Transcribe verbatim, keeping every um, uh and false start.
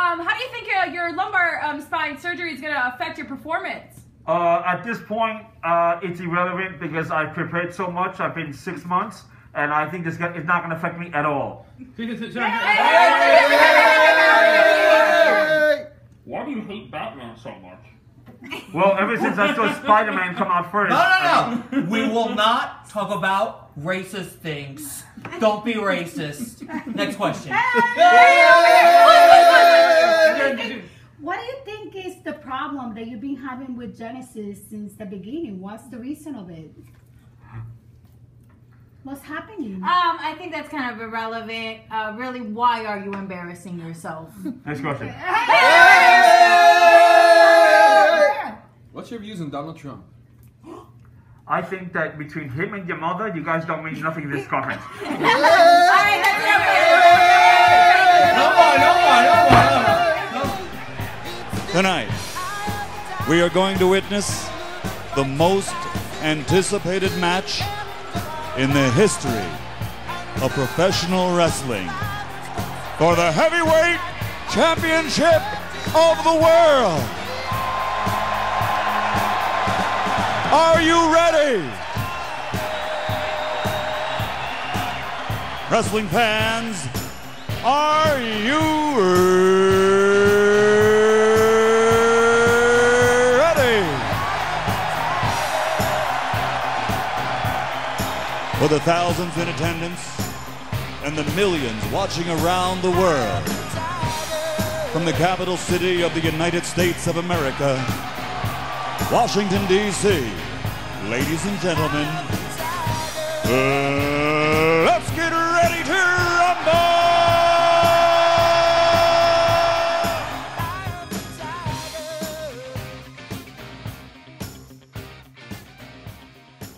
Um, how do you think uh, your lumbar um, spine surgery is going to affect your performance? Uh, at this point, uh, it's irrelevant because I've prepared so much. I've been six months, and I think this guy is not going to affect me at all. Why do you hate Batman so much? Well, ever since I saw Spider-Man come out first. No, no, no. We will not talk about racist things. Don't be racist. Next question. What do you think is the problem that you've been having with Genesis since the beginning? What's the reason of it? What's happening? Um, I think that's kind of irrelevant. Uh, really, why are you embarrassing yourself? Next question. What's your views on Donald Trump? I think that between him and your mother, you guys don't mean nothing in this conference. No more, no more, no more. Tonight, we are going to witness the most anticipated match in the history of professional wrestling for the heavyweight championship of the world. Are you ready? Wrestling fans, are you ready? For the thousands in attendance and the millions watching around the world, from the capital city of the United States of America, Washington, D C, ladies and gentlemen, uh,